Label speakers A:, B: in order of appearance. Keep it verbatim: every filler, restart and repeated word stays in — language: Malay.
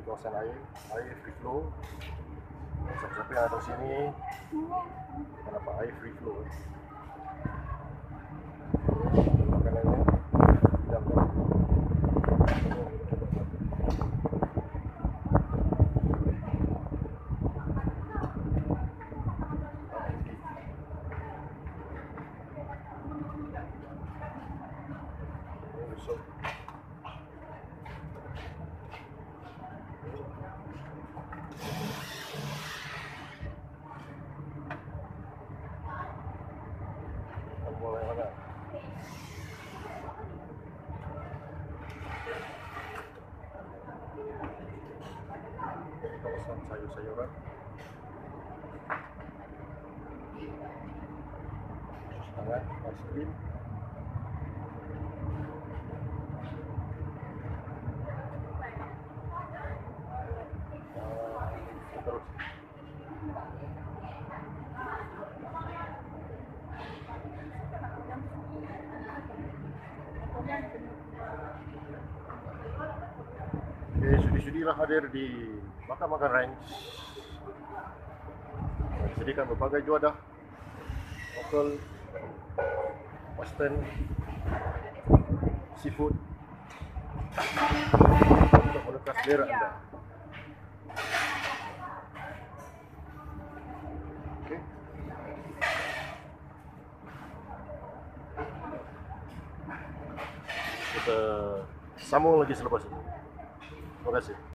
A: kawasan air, air free flow. Siapa-siapa yang datang sini akan dapat air free flow. Makanannya diam kan. Boleh mana? Kawasan sayur-sayuran. Sangat es krim. Terus. Okay, sudi-sudilah hadir di Makan-Makan Ranch. Disediakan berbagai juadah local, western, seafood untuk menukar selera anda. Okay. Kita sambung lagi selepas ini. Terima kasih.